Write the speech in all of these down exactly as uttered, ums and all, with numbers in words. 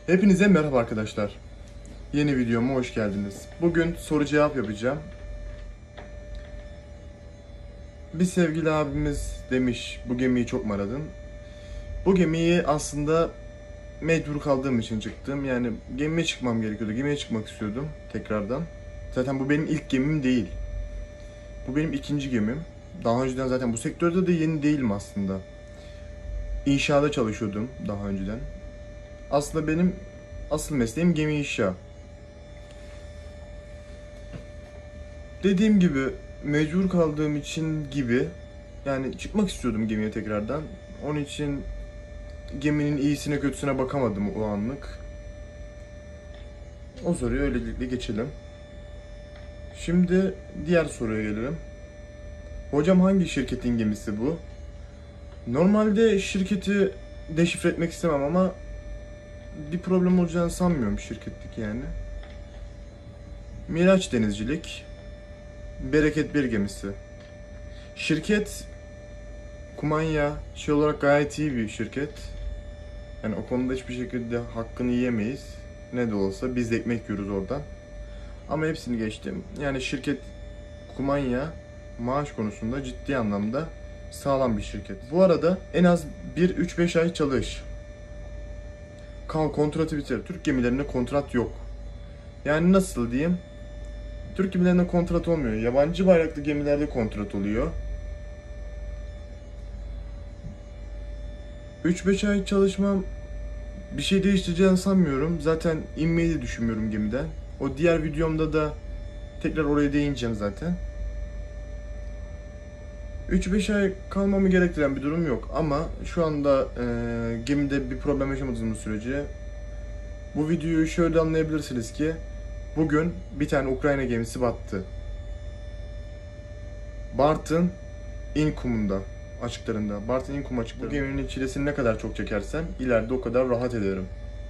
Hepinize merhaba arkadaşlar. Yeni videoma hoş geldiniz. Bugün soru cevap yapacağım. Bir sevgili abimiz demiş, bu gemiyi çok mu aradın? Bu gemiyi aslında mecbur kaldığım için çıktım. Yani gemiye çıkmam gerekiyordu. Gemiye çıkmak istiyordum tekrardan. Zaten bu benim ilk gemim değil. Bu benim ikinci gemim. Daha önceden zaten bu sektörde de yeni değilim aslında. İnşaada çalışıyordum daha önceden. Aslında benim asıl mesleğim gemi inşa. Dediğim gibi mecbur kaldığım için gibi yani çıkmak istiyordum gemiye tekrardan. Onun için geminin iyisine kötüsüne bakamadım o anlık. O soruyu öylelikle geçelim. Şimdi diğer soruya gelelim. Hocam hangi şirketin gemisi bu? Normalde şirketi deşifre etmek istemem ama bir problem olacağını sanmıyorum şirketlik yani. Miraç Denizcilik, Bereket Bir gemisi. Şirket kumanya şey olarak gayet iyi bir şirket. Yani o konuda hiçbir şekilde hakkını yiyemeyiz. Ne de olsa biz de ekmek yiyoruz oradan. Ama hepsini geçtim. Yani şirket kumanya maaş konusunda ciddi anlamda sağlam bir şirket. Bu arada en az bir üç beş ay çalış. Kal kontratı biter. Türk gemilerinde kontrat yok. Yani nasıl diyeyim? Türk gemilerinde kontrat olmuyor. Yabancı bayraklı gemilerde kontrat oluyor. üç beş ay çalışmam bir şey değiştireceğini sanmıyorum. Zaten inmeyi de düşünmüyorum gemiden. O diğer videomda da tekrar oraya değineceğim zaten. üç beş ay kalmamı gerektiren bir durum yok ama şu anda e, gemide bir problem yaşamadığımız sürece bu videoyu şöyle anlayabilirsiniz ki bugün bir tane Ukrayna gemisi battı. Bartın İnkum'unda açıklarında. Bartın İnkum açıklarında. Bu geminin çilesini ne kadar çok çekersem ileride o kadar rahat ederim.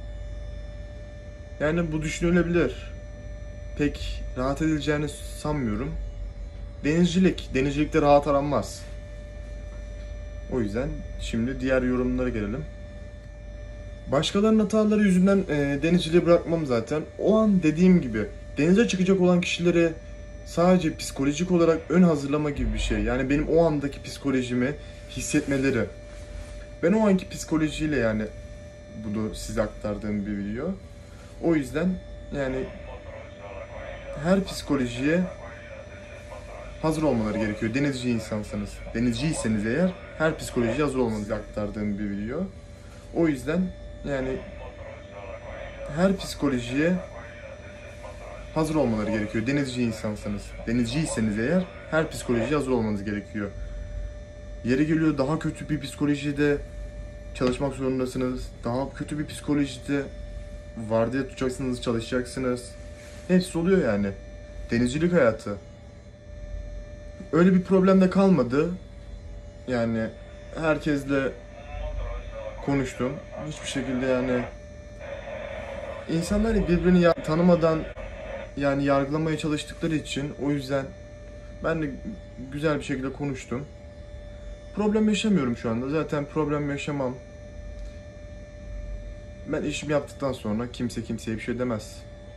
Yani bu düşünülebilir. Pek rahat edileceğini sanmıyorum. Denizcilik. Denizcilikte rahat aranmaz. O yüzden şimdi diğer yorumlara gelelim. Başkalarının hataları yüzünden e, denizciliği bırakmam zaten. O an dediğim gibi denize çıkacak olan kişilere sadece psikolojik olarak ön hazırlama gibi bir şey. Yani benim o andaki psikolojimi hissetmeleri. Ben o anki psikolojiyle yani bunu size aktardığım bir video. O yüzden yani her psikolojiye hazır olmaları gerekiyor. Denizci insansanız, denizciyseniz eğer her psikolojiye hazır olmanızı aktardığım bir video. O yüzden yani her psikolojiye hazır olmaları gerekiyor. Denizci insansanız, denizciyseniz eğer her psikolojiye hazır olmanız gerekiyor. Yeri geliyor daha kötü bir psikolojide çalışmak zorundasınız. Daha kötü bir psikolojide vardiya tutacaksınız, çalışacaksınız. Hepsi oluyor yani. Denizcilik hayatı. Öyle bir problem de kalmadı. Yani herkesle konuştum. Hiçbir şekilde yani insanlar birbirini ya- tanımadan yani yargılamaya çalıştıkları için o yüzden ben de güzel bir şekilde konuştum. Problem yaşamıyorum şu anda. Zaten problem yaşamam. Ben işimi yaptıktan sonra kimse kimseye bir şey demez.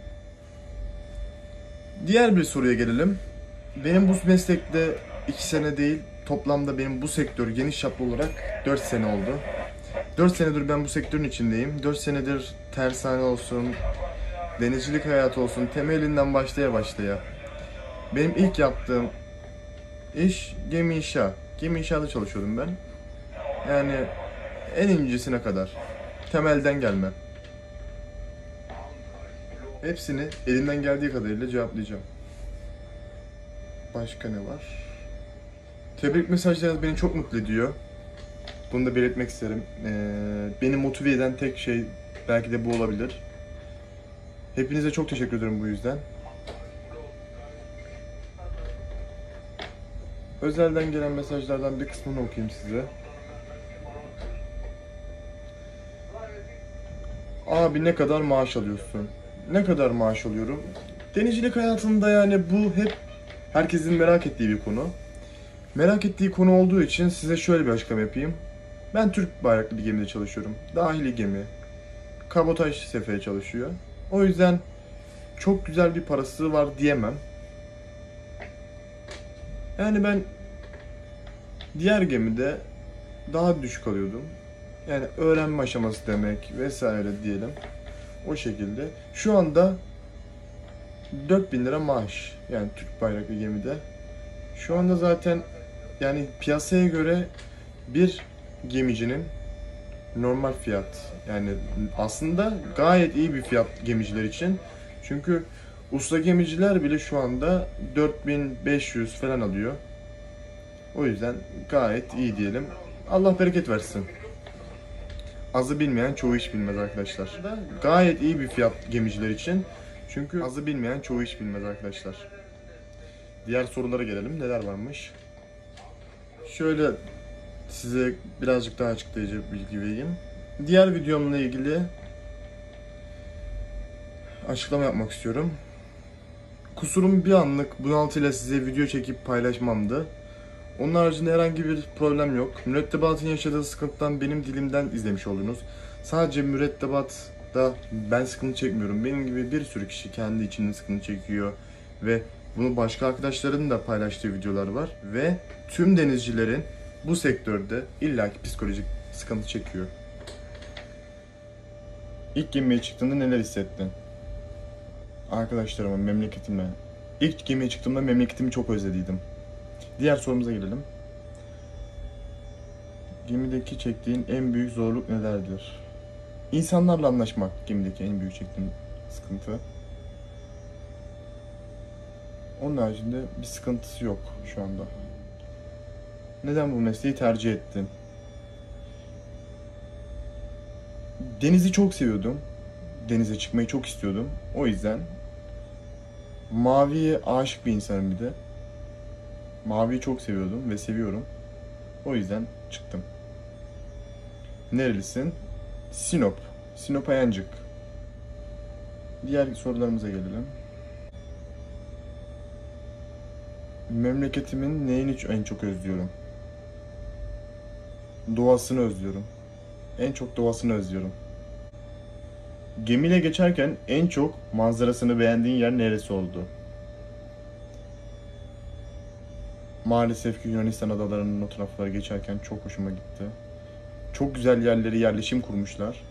Diğer bir soruya gelelim. Benim bu meslekte iki sene değil, toplamda benim bu sektör geniş çaplı olarak dört sene oldu. dört senedir ben bu sektörün içindeyim. dört senedir tersane olsun, denizcilik hayatı olsun, temelinden başlaya başlaya. Benim ilk yaptığım iş gemi inşa. Gemi inşaatı çalışıyordum ben. Yani en incesine kadar. Temelden gelme. Hepsini elimden geldiği kadarıyla cevaplayacağım. Başka ne var? Tebrik mesajlarınız beni çok mutlu ediyor. Bunu da belirtmek isterim. Ee, beni motive eden tek şey belki de bu olabilir. Hepinize çok teşekkür ederim bu yüzden. Özelden gelen mesajlardan bir kısmını okuyayım size. Abi ne kadar maaş alıyorsun? Ne kadar maaş alıyorum? Denizcilik hayatında yani bu hep herkesin merak ettiği bir konu. Merak ettiği konu olduğu için size şöyle bir açıklama yapayım. Ben Türk bayraklı bir gemide çalışıyorum. Dahili gemi. kabotaj seferi çalışıyor. O yüzden çok güzel bir parası var diyemem. Yani ben diğer gemide daha düşük alıyordum. Yani öğrenme aşaması demek vesaire diyelim. O şekilde. Şu anda dört bin lira maaş. Yani Türk bayraklı gemide. Şu anda zaten yani piyasaya göre bir gemicinin normal fiyat. Yani aslında gayet iyi bir fiyat gemiciler için. Çünkü usta gemiciler bile şu anda dört bin beş yüz falan alıyor. O yüzden gayet iyi diyelim. Allah bereket versin. Azı bilmeyen çoğu iş bilmez arkadaşlar. Gayet iyi bir fiyat gemiciler için. Çünkü azı bilmeyen çoğu iş bilmez arkadaşlar. Diğer sorulara gelelim. Neler varmış? Şöyle size birazcık daha açıklayıcı bilgi vereyim. Diğer videomla ilgili açıklama yapmak istiyorum. Kusurum bir anlık bunaltıyla size video çekip paylaşmamdı. Onun haricinde herhangi bir problem yok. Mürettebatın yaşadığı sıkıntıdan benim dilimden izlemiş oldunuz. Sadece mürettebatta ben sıkıntı çekmiyorum. Benim gibi bir sürü kişi kendi içinde sıkıntı çekiyor. Ve bunu başka arkadaşlarının da paylaştığı videolar var. Ve tüm denizcilerin bu sektörde illaki psikolojik sıkıntı çekiyor. İlk gemiye çıktığında neler hissettin? Arkadaşlarıma, memleketime. İlk gemiye çıktığımda memleketimi çok özlediydim. Diğer sorumuza gelelim. Gemideki çektiğin en büyük zorluk nelerdir? İnsanlarla anlaşmak gemideki en büyük çektiğim sıkıntı. Onun haricinde bir sıkıntısı yok şu anda. Neden bu mesleği tercih ettin? Denizi çok seviyordum. Denize çıkmayı çok istiyordum. O yüzden maviye aşık bir insanım bir de. Maviyi çok seviyordum ve seviyorum. O yüzden çıktım. Nerelisin? Sinop. Sinop Ayancık. Diğer sorularımıza gelelim. Memleketimin neyini en çok özlüyorum? Doğasını özlüyorum. En çok doğasını özlüyorum. Gemiyle geçerken en çok manzarasını beğendiğin yer neresi oldu? Maalesef ki Yunanistan adalarının o taraflara geçerken çok hoşuma gitti. Çok güzel yerleri yerleşim kurmuşlar.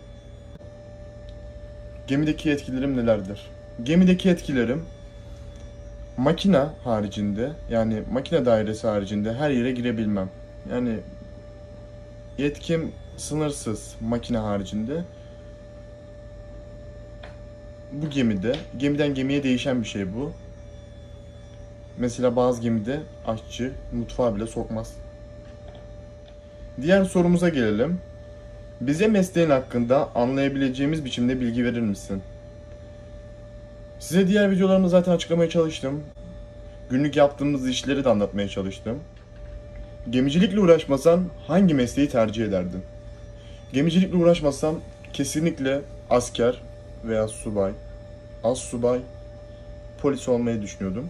Gemideki etkilerim nelerdir? Gemideki etkilerim makina haricinde, yani makine dairesi haricinde her yere girebilmem. Yani yetkim sınırsız makine haricinde. Bu gemide, gemiden gemiye değişen bir şey bu. Mesela bazı gemide aşçı mutfağa bile sokmaz. Diğer sorumuza gelelim. Bize mesleğin hakkında anlayabileceğimiz biçimde bilgi verir misin? Size diğer videolarımda zaten açıklamaya çalıştım. Günlük yaptığımız işleri de anlatmaya çalıştım. Gemicilikle uğraşmasan hangi mesleği tercih ederdin? Gemicilikle uğraşmasam kesinlikle asker veya subay, astsubay, polis olmayı düşünüyordum.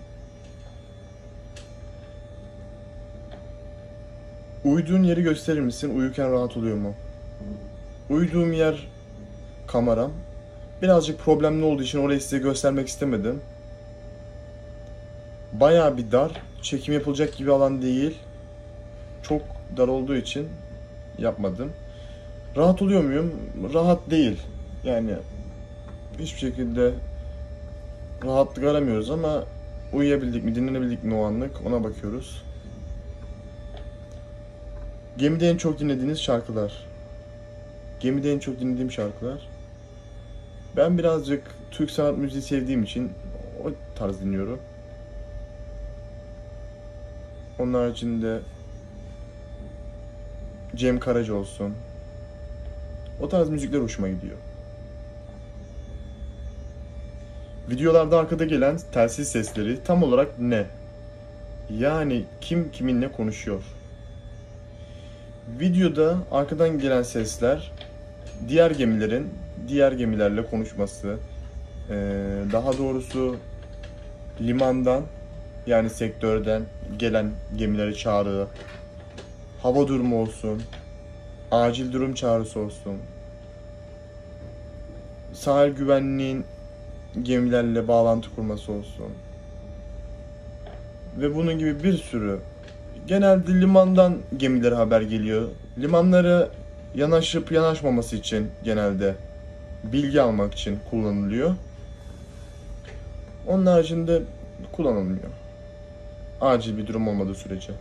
Uyuduğun yeri gösterir misin? Uyurken rahat oluyor mu? Uyuduğum yer kameram. Birazcık problemli olduğu için orayı size göstermek istemedim. Bayağı bir dar. Çekim yapılacak gibi alan değil. Çok dar olduğu için yapmadım. Rahat oluyor muyum? Rahat değil. Yani hiçbir şekilde rahatlık aramıyoruz ama uyuyabildik mi, dinlenebildik mi o anlık ona bakıyoruz. Gemide en çok dinlediğiniz şarkılar. Gemide en çok dinlediğim şarkılar. Ben birazcık Türk sanat müziği sevdiğim için o tarz dinliyorum. Onun haricinde Cem Karaca olsun. O tarz müzikler hoşuma gidiyor. Videolarda arkada gelen telsiz sesleri tam olarak ne? Yani kim kiminle konuşuyor? Videoda arkadan gelen sesler diğer gemilerin diğer gemilerle konuşması, daha doğrusu limandan yani sektörden gelen gemilere çağrı, hava durumu olsun, acil durum çağrısı olsun. sahil güvenliğin gemilerle bağlantı kurması olsun. Ve bunun gibi bir sürü. Genelde limandan gemilere haber geliyor. Limanlara yanaşıp yanaşmaması için genelde bilgi almak için kullanılıyor. Onun haricinde kullanılmıyor. Acil bir durum olmadığı sürece.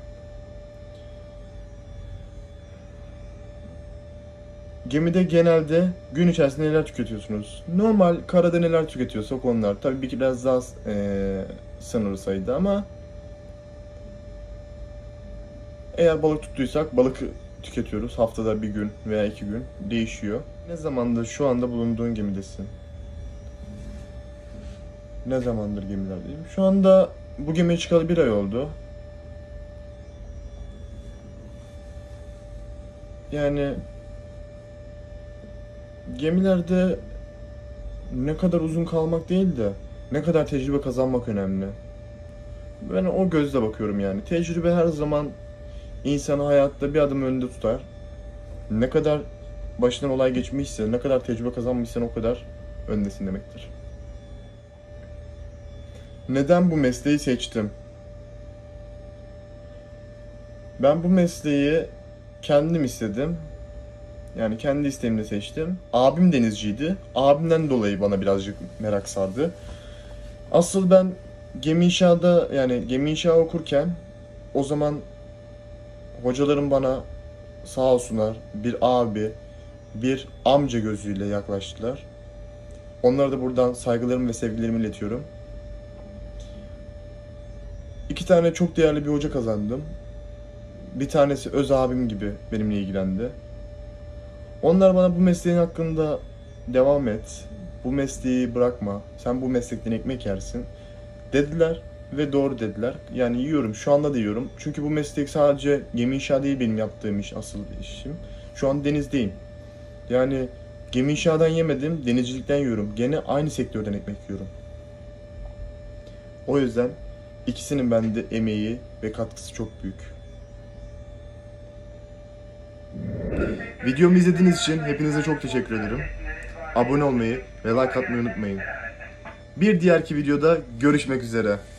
Gemide genelde gün içerisinde neler tüketiyorsunuz? Normal karada neler tüketiyorsak onlar. Tabii bir biraz daha e, sınırlı sayıda ama eğer balık tuttuysak balık tüketiyoruz. Haftada bir gün veya iki gün değişiyor. Ne zamandır şu anda bulunduğun gemidesin? Ne zamandır gemilerdeyim? Şu anda bu gemiye çıkalı bir ay oldu. Yani gemilerde ne kadar uzun kalmak değil de ne kadar tecrübe kazanmak önemli. Ben o gözle bakıyorum yani. Tecrübe her zaman insanı hayatta bir adım önde tutar. Ne kadar başından olay geçmişse, ne kadar tecrübe kazanmışsan o kadar öndesin demektir. Neden bu mesleği seçtim? Ben bu mesleği kendim istedim. Yani kendi isteğimle seçtim. Abim denizciydi. Abimden dolayı bana birazcık merak sardı. Asıl ben gemi inşaada yani gemi inşa okurken o zaman hocalarım bana sağ olsunlar bir abi, bir amca gözüyle yaklaştılar. Onlara da buradan saygılarımı ve sevgilerimi iletiyorum. İki tane çok değerli bir hoca kazandım. Bir tanesi öz abim gibi benimle ilgilendi. Onlar bana bu mesleğin hakkında devam et, bu mesleği bırakma, sen bu meslekten ekmek yersin dediler ve doğru dediler. Yani yiyorum, şu anda da yiyorum. Çünkü bu meslek sadece gemi inşa değil benim yaptığım iş, asıl işim. Şu an denizdeyim. Yani gemi inşadan yemedim, denizcilikten yiyorum. Gene aynı sektörden ekmek yiyorum. O yüzden ikisinin bende emeği ve katkısı çok büyük. Videomu izlediğiniz için hepinize çok teşekkür ederim. Abone olmayı ve like atmayı unutmayın. Bir diğerki videoda görüşmek üzere.